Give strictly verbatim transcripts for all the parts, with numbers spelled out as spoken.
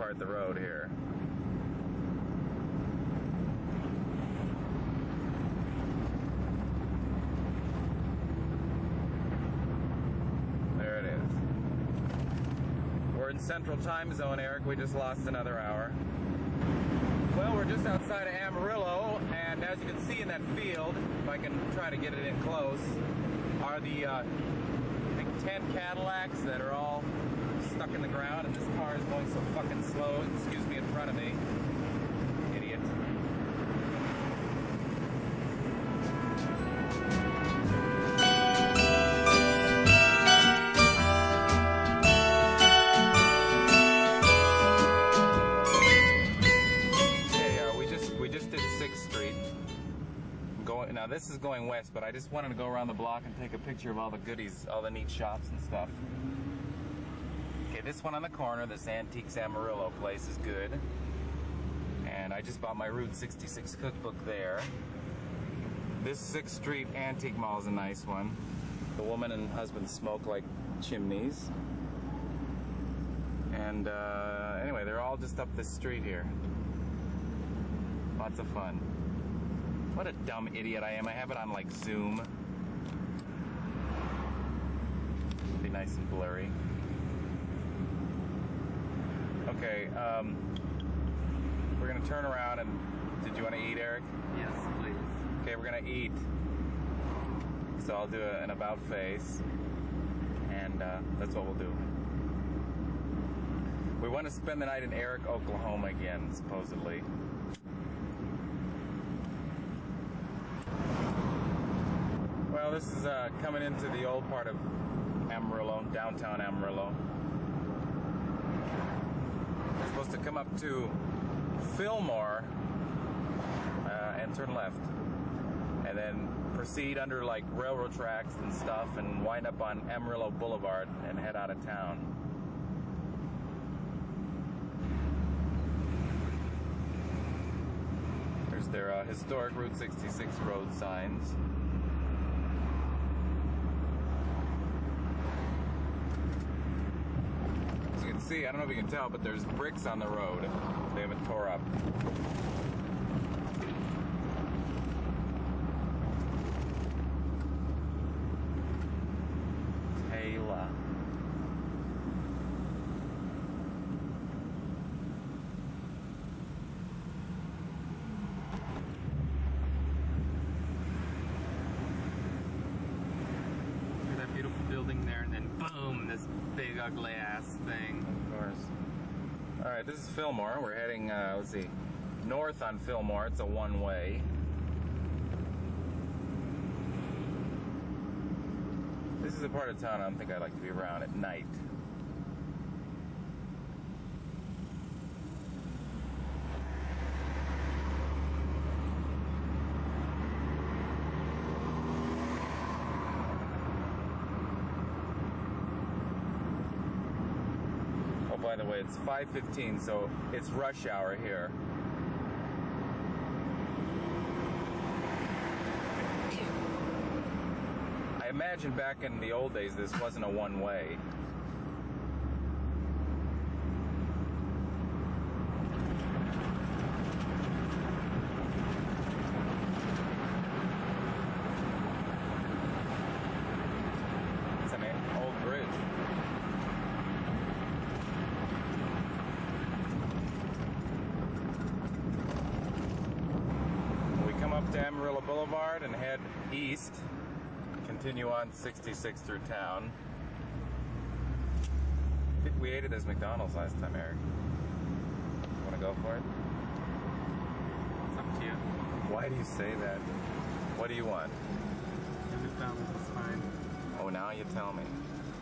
part the road here. There it is. We're in Central Time Zone, Eric. We just lost another hour. Well, we're just outside of Amarillo, and as you can see in that field, if I can try to get it in close, are the uh, I think ten Cadillacs that are all stuck in the ground, and this car is going so fucking slow. Excuse me, in front of me. Idiot. Now this is going west, but I just wanted to go around the block and take a picture of all the goodies, all the neat shops and stuff. Okay, this one on the corner, this Antiques Amarillo place is good. And I just bought my Route sixty-six cookbook there. This sixth Street Antique Mall is a nice one. The woman and husband smoke like chimneys. And uh, anyway, they're all just up this street here. Lots of fun. What a dumb idiot I am. I have it on like Zoom. Be nice and blurry. Okay, um, we're gonna turn around and, did you want to eat, Eric? Yes, please. Okay, we're gonna eat. So I'll do a, an about face, and uh, that's what we'll do. We want to spend the night in Eric, Oklahoma again, supposedly. Well, this is uh, coming into the old part of Amarillo, downtown Amarillo. We're supposed to come up to Fillmore uh, and turn left, and then proceed under like railroad tracks and stuff, and wind up on Amarillo Boulevard and head out of town. There's their uh, historic Route sixty-six road signs. As you can see, I don't know if you can tell, but there's bricks on the road. They haven't tore up. Texola. Look at that beautiful building there, and then boom, this big ugly ass thing. Of course. Alright, this is Fillmore. We're heading, uh, let's see, north on Fillmore. It's a one-way. This is a part of town I don't think I'd like to be around at night. By the way, it's five fifteen, so it's rush hour here. I imagine back in the old days this wasn't a one-way. It's an old bridge. To Amarillo Boulevard and head east, continue on sixty-six through town. We ate at this McDonald's last time, Eric. Want to go for it? It's up to you. Why do you say that? What do you want? The McDonald's is fine. Oh, now you tell me.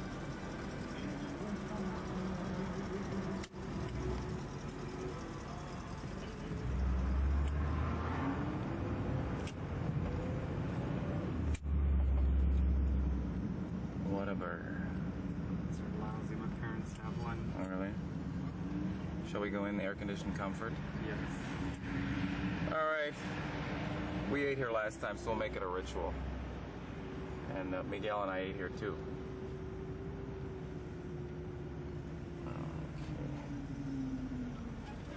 What a burger. These are lousy. My parents have one. Oh, really? Shall we go in the air-conditioned comfort? Yes. Alright. We ate here last time, so we'll make it a ritual. And uh, Miguel and I ate here too. Okay.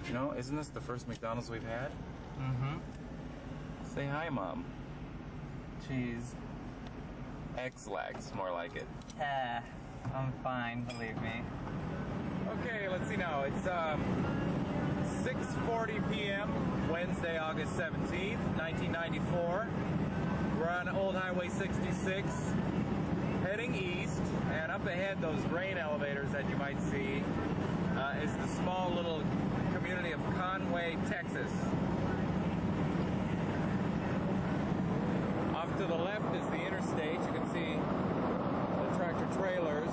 You know, isn't this the first McDonald's we've had? Mm-hmm. Say hi, Mom. Cheese. X-lax, more like it. Eh, I'm fine, believe me. Okay, let's see now. It's um, six forty p m Wednesday, August seventeenth, nineteen ninety-four. We're on Old Highway sixty-six, heading east, and up ahead, those grain elevators that you might see, uh, is the small little community of Conway, Texas. Off to the left is the interstate. You can see the tractor trailers.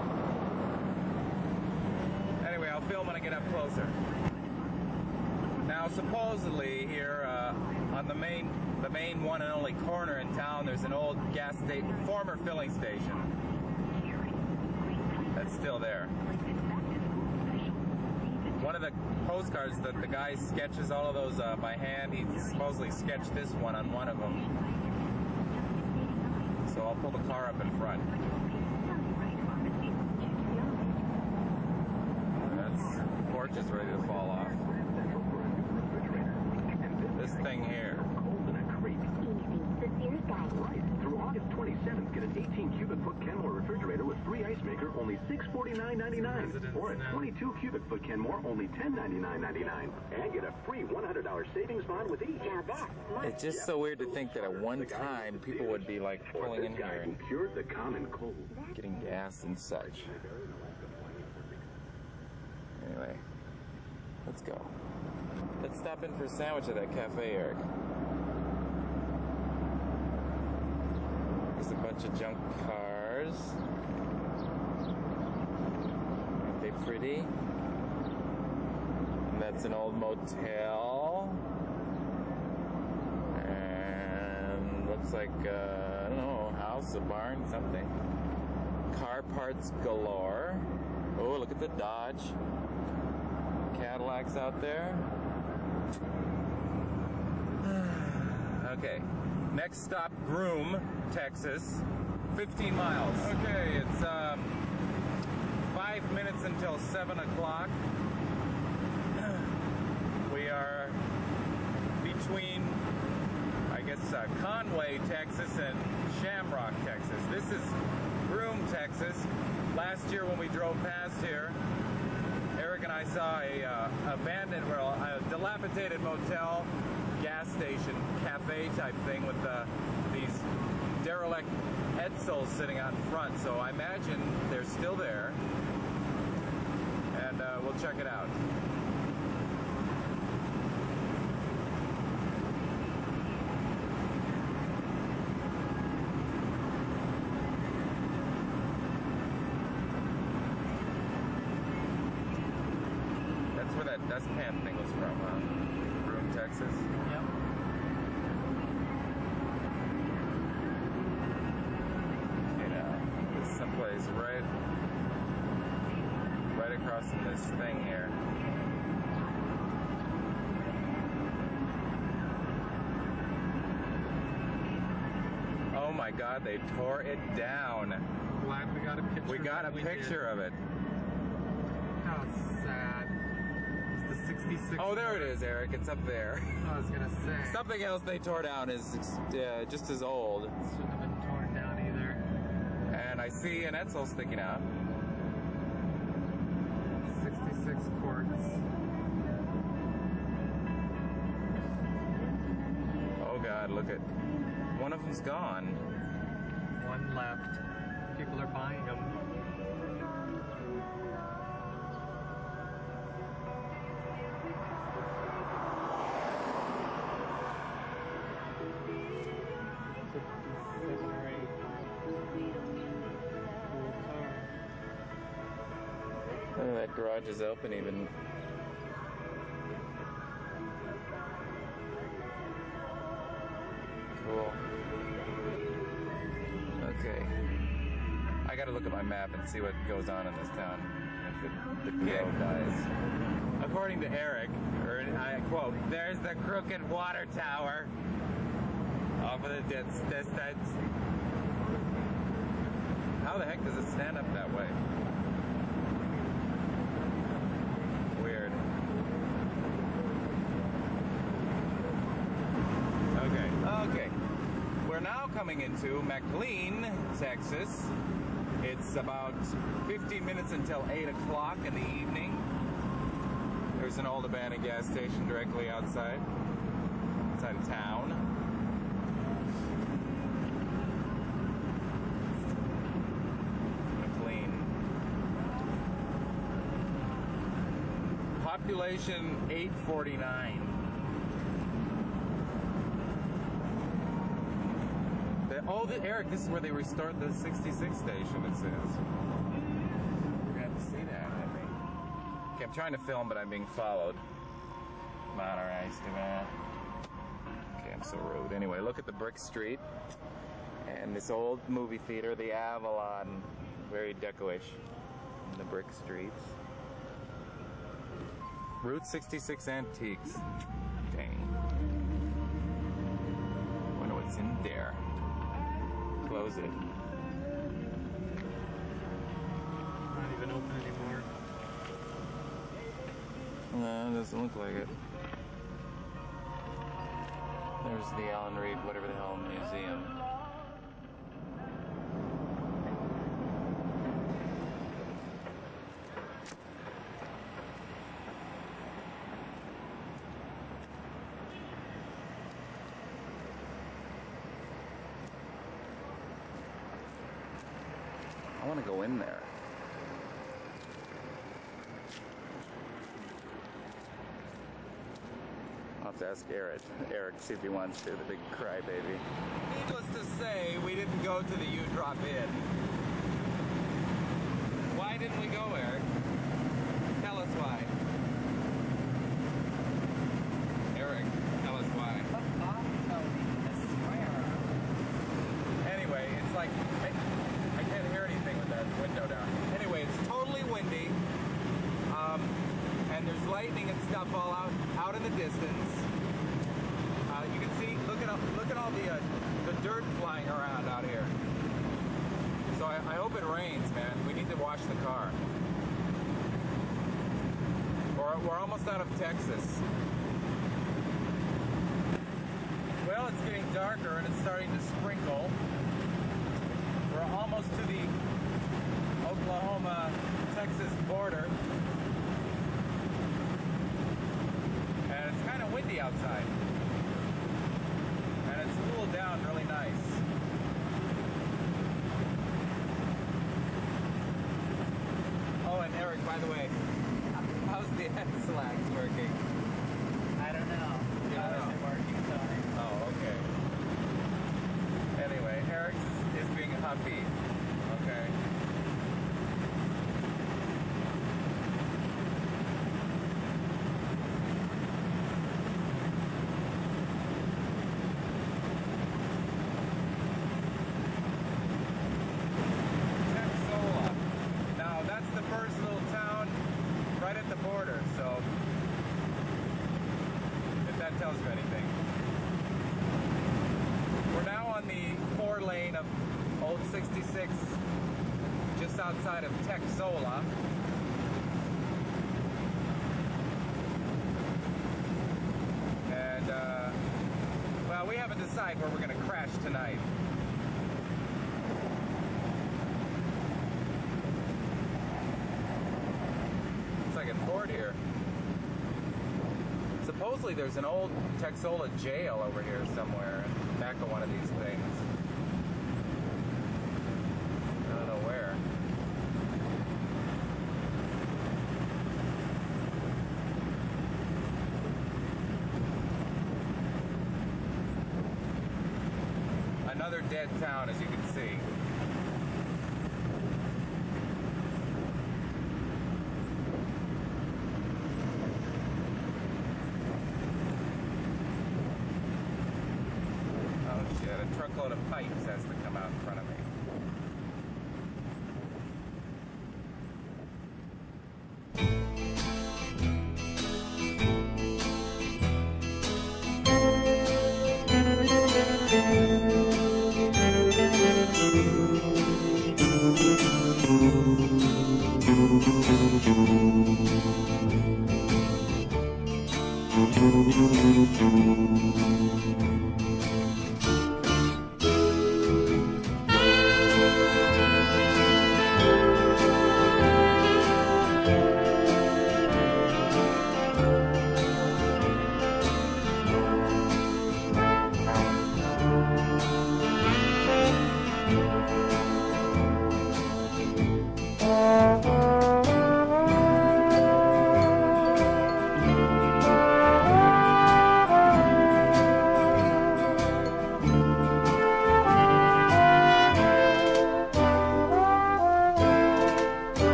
Anyway, I'll film when I get up closer. Now, supposedly here uh, on the main, the main one and only corner in town, there's an old gas station, former filling station that's still there. One of the postcards that the guy sketches all of those uh, by hand, he supposedly sketched this one on one of them. So I'll pull the car up in front. That's porch is ready to fall off. This thing here. Right. Through August twenty-seventh, get an eighteen cubic foot Kenmore refrigerator with free ice maker, only six forty-nine ninety-nine. Or a twenty-two cubic foot Kenmore, only ten ninety-nine ninety-nine. And get a free one hundred dollar savings bond with each. It's just so weird to think that at one time people would be like pulling in here and cured the common cold, getting gas and such. Anyway, let's go. Let's stop in for a sandwich at that cafe, Eric. There's a bunch of junk cars. Aren't they pretty? And that's an old motel. And looks like, uh, I don't know, a house, a barn, something. Car parts galore. Oh, look at the Dodge. Cadillacs out there. Okay. Next stop, Groom, Texas, fifteen miles. Okay, it's um, five minutes until seven o'clock. We are between, I guess, uh, Conway, Texas and Shamrock, Texas. This is Groom, Texas. Last year when we drove past here, Eric and I saw a uh, abandoned, well, a dilapidated motel, gas station, cafe type thing with uh, these derelict Edsels sitting out in front. So I imagine they're still there, and uh, we'll check it out. That's where that dustpan thing was from, huh? Groom, Texas. Yep. You know, there's someplace right, right across from this thing here. Oh my God, they tore it down. Glad we got a picture. We got a picture of it. How sad. It's the sixty-six. Oh, there it is, Eric. It's up there. I was gonna say. Something else they tore down is uh, just as old. It shouldn't have been torn down either. And I see an Edsel sticking out. sixty-six quarts. Oh God, look at, one of them's gone. One left. People are buying them. Oh, that garage is open even. Cool. Okay. I gotta look at my map and see what goes on in this town if it, the P O dies. According to Eric, or I quote, there's the crooked water tower off of the distance. How the heck does it stand up that way? Weird. coming into McLean, Texas. It's about fifteen minutes until eight o'clock in the evening. There's an old abandoned gas station directly outside, outside of town. McLean. Population eight forty-nine. Oh, the, Eric, this is where they restored the sixty-six station, it says. You're gonna have to see that, I think. Okay, I'm trying to film, but I'm being followed. Come on, alright, Steven. Okay, I'm so rude. Anyway, look at the brick street. And this old movie theater, the Avalon. Very deco-ish. In the brick streets. Route sixty-six Antiques. Dang. Wonder what's in there. Close it. Not even open anymore. No, it doesn't look like it. There's the Alan Reed, whatever the hell, museum. I want to go in there. I'll have to ask Eric, Eric, see if he wants to, the big crybaby. Needless to say, we didn't go to the U-Drop-In. Why didn't we go, Eric? Tell us why. Eric, tell us why. Anyway, it's like... I, I can't hear anything with that window down. Anyway, it's totally windy, um, and there's lightning and stuff all out out in the distance. Uh, you can see, look at look at all the uh, the dirt flying around out here. So I, I hope it rains, man. We need to wash the car. We're we're almost out of Texas. Well, it's getting darker and it's starting to sprinkle. We're almost to the Oklahoma-Texas border. And it's kind of windy outside. And it's cooled down really nice. Oh, and Eric, by the way, how's the head slacks working? I don't know. You don't know? Working, sorry. Oh, okay. Anyway, Eric is, is being huffy. Okay. Texola. Now, that's the first little town right at the border, so if that tells you anything. We're now on the four lane of Old sixty-six, just outside of Texola. And, uh, well, we haven't decided where we're going to crash tonight. It's like a port here. Supposedly there's an old Texola jail over here somewhere, back of one of these things. I don't know where. Another dead town, as you can see. A truckload of pipes has to come out in front of me.